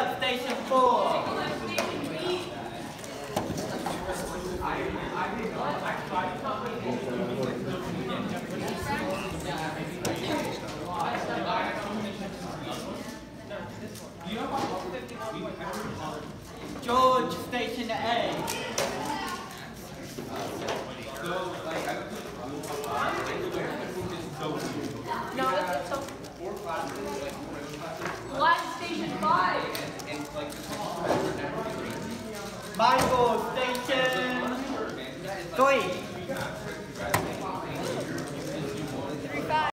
Georgia, Station 4. George, Station A. No, it's so. Line Station 5. Michael, Station 3.